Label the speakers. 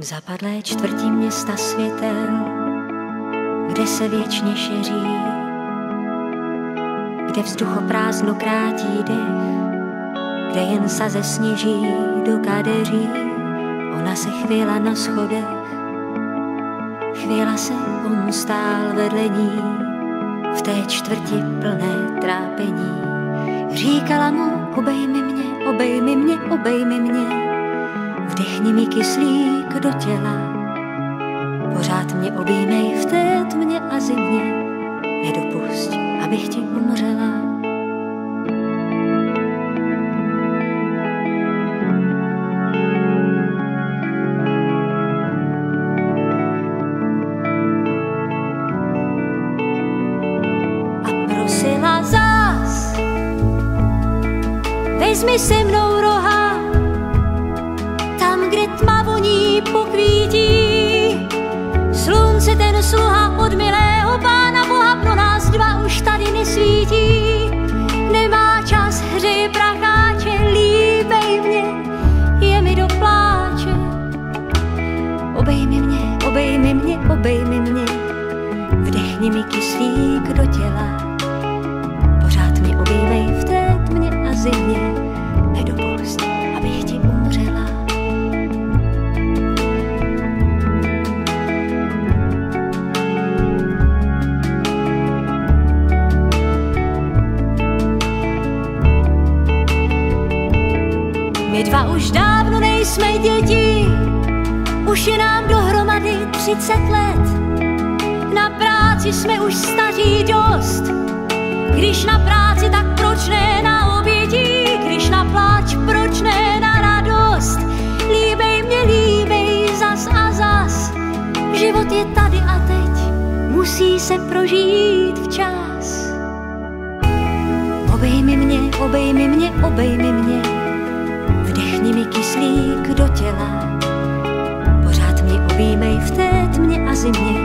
Speaker 1: V zapadlé čtvrti města světel, kde se věčně šeří, kde vzduchoprázdno krátí dech, kde jen saze sněží do kadeří. Ona se chvěla na schodech, chvěla se, on stál vedle ní, v té čtvrti plné trápení. Říkala mu, obejmi mě, obejmi mě, obejmi mě, vdechni mi kyslík do těla, pořád mě objímej v té tmě a zimě, nedopusť, abych ti umřela. A prosila zás, vezmi se mnou roha, tam, kde tma voní pokvítí. Slunce ten sluha od milého Pána Boha pro nás dva už tady nesvítí. Nemá čas, hřeje pracháče, líbej mě, je mi do pláče. Obejmi mě, obejmi mě, obejmi mě, vdechni mi kyslík do těla, pořád mě objímej v té tmě a zimě, nedopusť, abych ti umřela. My dva už dávno nejsme děti, už je nám dohromady 30 let. Na práci jsme už staří dost, když na práci, tak proč ne na obědí, když na pláč, proč ne na radost. Líbej mě, líbej zas a zas, život je tady a teď, musí se prožít včas. Obejmi mě, obejmi mě, obejmi mě, vdechni mi kyslík do těla, pořád mě objímej v té tmě a zimě,